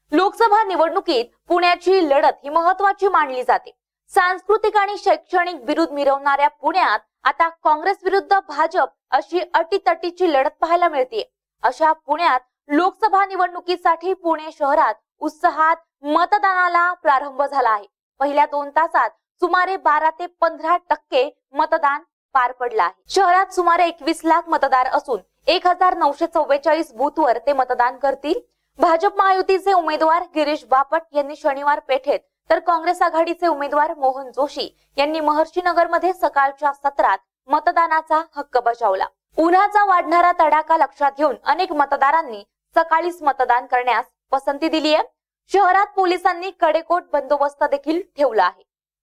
लोकसभा निवडणुकीत पुण्याची लढत ही महत्त्वाची मानली जाते। सांस्कृतिक आणि शैक्षणिक विरोध मिरवणाऱ्या पुण्यात आता काँग्रेस विरुद्ध भाजप अशी अटीतटीची लढत पाहायला मिळते। अशा पुण्यात लोकसभा निवडणुकीसाठी पुणे शहरात उत्साहात मतदानाला प्रारंभ झाला आहे। पहिल्या 2 तासात सुमारे 12 ते 15% मतदान पार पडलं आहे। शहरात सुमारे 21 लाख मतदार असून 1944 बूथवर ते मतदान करतील। भाजप महायुतीचे उमेदवार गिरीश बापट यांनी शनिवार पेठेत तर काँग्रेस आघाडीचे उमेदवार मोहन जोशी यांनी महर्षी नगर मध्ये सकाळच्या सत्रात मतदानाचा हक्क बजावला। उन्हाचा वाढणारा तडाखा लक्षात घेऊन अनेक मतदारांनी सकाळीच मतदान करण्यास पसंती दिली आहे। शहरात पोलिसांनी कडेकोट बंदोबस्त देखील ठेवला आहे।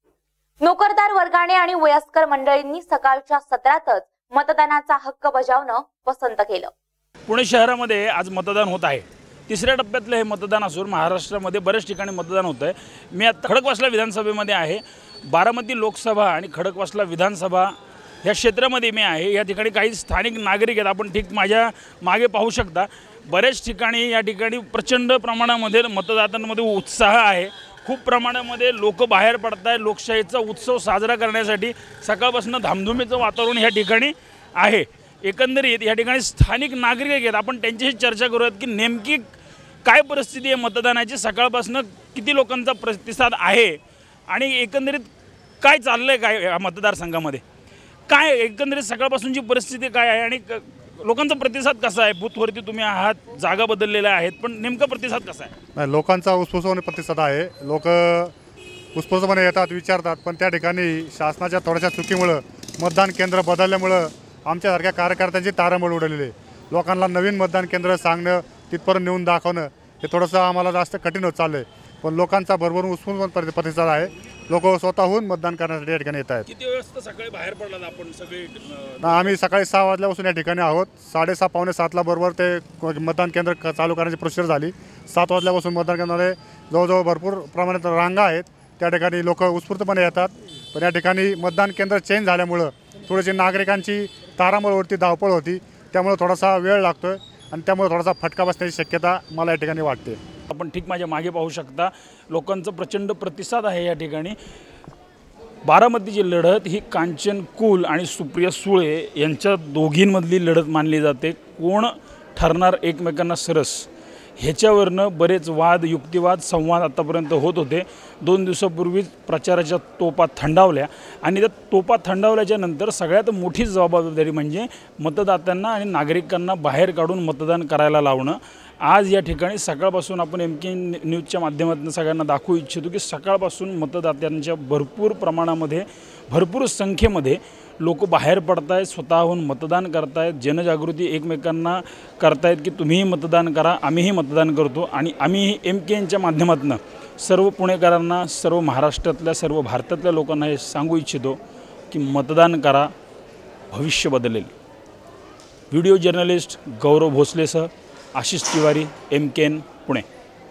नोकरदार वर्गाने आणि वयस्कर मंडळींनी सकाळच्या सत्रातच मतदानाचा हक्क बजावणं पसंत केलं। पुणे शहरामध्ये आज मतदान होत आहे। तिसऱ्या टप्प्यातले हे मतदान असून महाराष्ट्रामध्ये बरेच ठिकाणी मतदान होत आहे। मी आता खडकवासला विधानसभेमध्ये आहे। बारामती लोकसभा आणि खडकवासला विधानसभा या क्षेत्रामध्ये मी आहे। या ठिकाणी काही स्थानिक नागरिक आहेत, आपण ठीक माझ्या मागे पाहू शकता। बरेच ठिकाणी या ठिकाणी प्रचंड प्रमाणामध्ये मतदारांमध्ये उत्साह आहे। खूप प्रमाणामध्ये लोक बाहेर पडत आहेत। लोकशाहीचा उत्सव साजरा करण्यासाठी सकाळपासून धामधुमीचं वातावरण या ठिकाणी आहे। एकंदरीत या ठिकाणी स्थानिक नागरिक आहेत, आपण त्यांच्याशी चर्चा करूयात की नेमकी काय परिस्थिती आहे मतदानाची, सकाळपासून किती लोकांचा प्रतिसाद आहे आणि एकंदरीत काय चाललंय काय या मतदारसंघामध्ये, काय एकंदरीत सकाळपासूनची परिस्थिती काय आहे आणि लोकांचा प्रतिसाद कसा आहे। बूथवरती तुम्ही आहात, जागा बदललेल्या आहेत, पण नेमका प्रतिसाद कसा आहे? नाही, लोकांचा उत्स्फूर्तपणे प्रतिसाद आहे। लोक उत्स्फूर्तपणे येतात, विचारतात, पण त्या ठिकाणी शासनाच्या थोड्याशा चुकीमुळे मतदान केंद्र बदलल्यामुळे आमच्यासारख्या कार्यकर्त्यांची तारांबळ उडलेली आहे। लोकांना नवीन मतदान केंद्र सांगणं, तिथपर्यंत नेऊन दाखवणं हे थोडंसं आम्हाला जास्त कठीण होत चाललं आहे। पण लोकांचा भरभरून उत्स्फूर्त प्रतिसाद आहे। लोक स्वतःहून मतदान करण्यासाठी या ठिकाणी येत आहेत। किती वाजता सकाळी बाहेर पडलात आपण सगळे? आम्ही सकाळी 6 वाजल्यापासून या ठिकाणी आहोत। 6:30 पावणे 7ला बरोबर ते मतदान केंद्र चालू करण्याची प्रोसिजर झाली। 7 वाजल्यापासून मतदान केंद्रामध्ये जवळजवळ भरपूर प्रमाणात रांगा आहेत, त्या ठिकाणी लोक उत्स्फूर्तपणे येतात। पण या ठिकाणी मतदान केंद्र चेंज झाल्यामुळं थोडीशी नागरिकांची तारांबळवरती धावपळ होती, त्यामुळे थोडासा वेळ लागतोय आणि त्यामुळे थोडासा फटका बसण्याची शक्यता मला या ठिकाणी वाटते। आपण ठीक माझ्या मागे पाहू शकता, लोकांचा प्रचंड प्रतिसाद आहे या ठिकाणी। बारामतीची लढत ही कांचन कुल आणि सुप्रिया सुळे यांच्या दोघींमधली लढत मानली जाते। कोण ठरणार एकमेकांना सरस ह्याच्यावरनं बरेच वाद, युक्तिवाद, संवाद आतापर्यंत होत होते। 2 दिवसापूर्वीच प्रचाराच्या तोपा थंडावल्या आणि त्या तोपा थंडावल्याच्या नंतर सगळ्यात मोठी जबाबदारी म्हणजे मतदात्यांना आणि नागरिकांना बाहेर काढून मतदान करायला लावणं। आज या ठिकाणी सकाळपासून आपण MK न्यूजच्या माध्यमातून सगळ्यांना दाखवू इच्छितो की सकाळपासून मतदात्यांच्या भरपूर प्रमाणामध्ये, भरपूर संख्येमध्ये लोक बाहेर पडत आहेत, स्वतःहून मतदान करतायत, जनजागृती एकमेकांना करतायत की तुम्हीही मतदान करा, आम्हीही मतदान करतो। आणि आम्ही MKच्या माध्यमातून सर्व पुणेकरांना, सर्व महाराष्ट्रातल्या, सर्व भारतातल्या लोकांना हे सांगू इच्छितो की मतदान करा, भविष्य बदलेल। व्हिडिओ जर्नलिस्ट गौरव भोसलेसह आशिष तिवारी, MKN पुणे।